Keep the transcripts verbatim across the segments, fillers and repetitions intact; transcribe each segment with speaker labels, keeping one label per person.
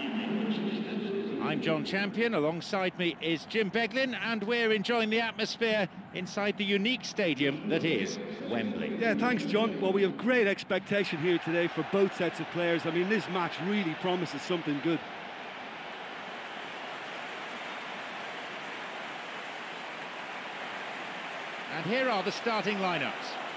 Speaker 1: I'm John Champion, alongside me is Jim Beglin, and we're enjoying the atmosphere inside the unique stadium that is Wembley.
Speaker 2: Yeah, thanks, John. Well, we have great expectation here today for both sets of players. I mean, this match really promises something good.
Speaker 1: And here are the starting lineups.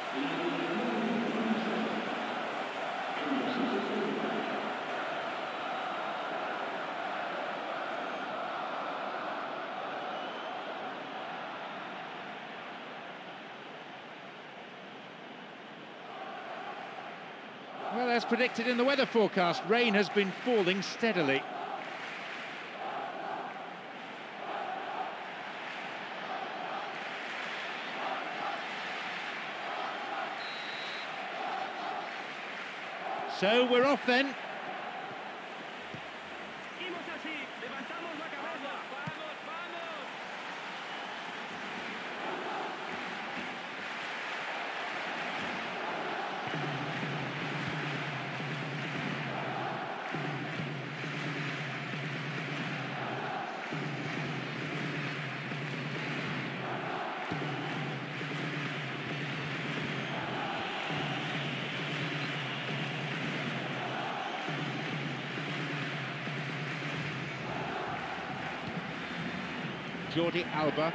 Speaker 1: Well, as predicted in the weather forecast, rain has been falling steadily. So we're off then. Jordi Alba.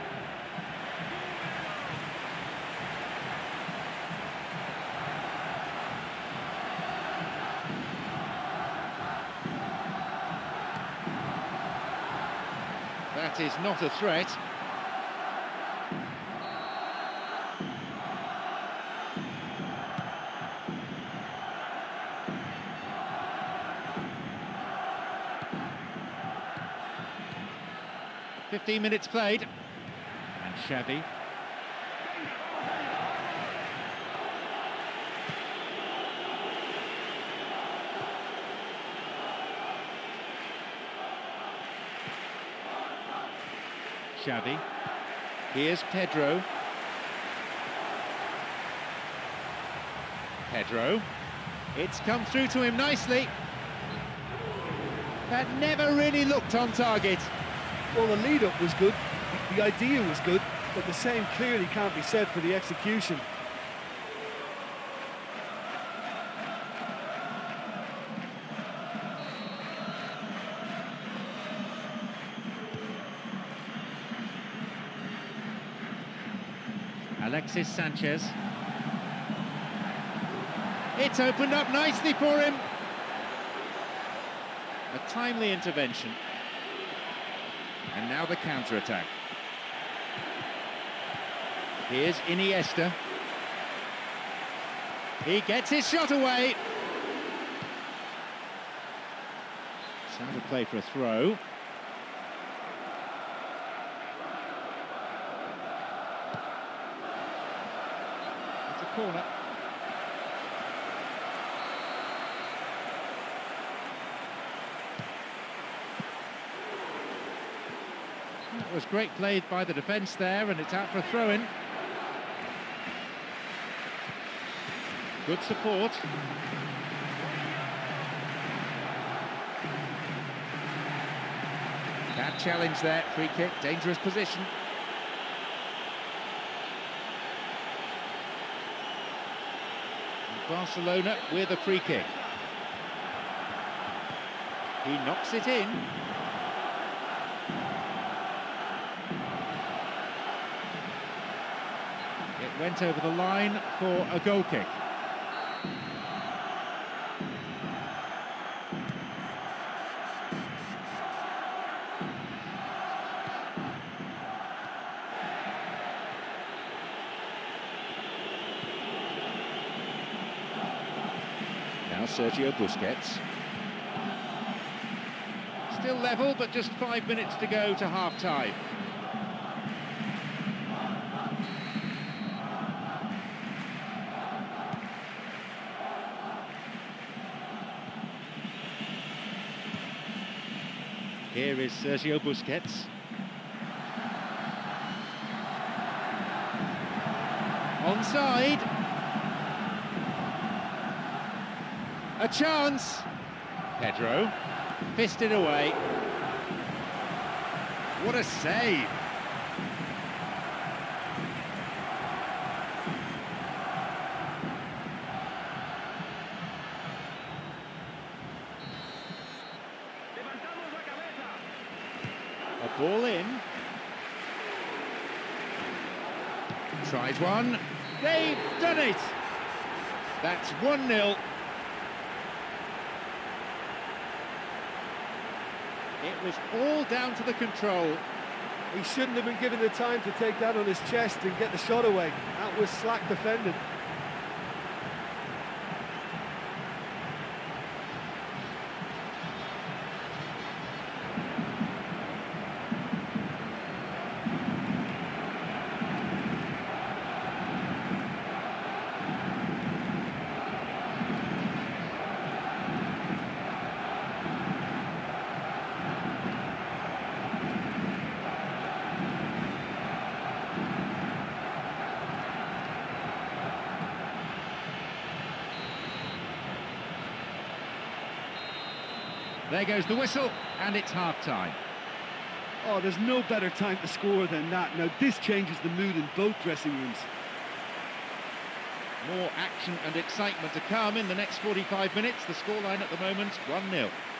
Speaker 1: That is not a threat. Fifteen minutes played, and Xavi. Xavi. Here's Pedro. Pedro. It's come through to him nicely. That never really looked on target.
Speaker 2: Well, the lead-up was good, the idea was good, but the same clearly can't be said for the execution.
Speaker 1: Alexis Sanchez. It's opened up nicely for him. A timely intervention. And now the counter-attack. Here's Iniesta. He gets his shot away. Sound of play for a throw. It's a corner. That was great played by the defence there, and it's out for a throw-in. Good support. Bad challenge there, free kick, dangerous position. And Barcelona with a free kick. He knocks it in. It went over the line for a goal kick. Now Sergio Busquets. Still level, but just five minutes to go to half-time. Here is Sergio Busquets. Onside. A chance. Pedro. fisted away. What a save! A ball in. Tries one. They've done it! That's one nil. It was all down to the control.
Speaker 2: He shouldn't have been given the time to take that on his chest and get the shot away. That was slack defending.
Speaker 1: There goes the whistle, and it's half-time.
Speaker 2: Oh, there's no better time to score than that. Now, this changes the mood in both dressing rooms.
Speaker 1: More action and excitement to come in the next forty-five minutes. The scoreline at the moment, one nil.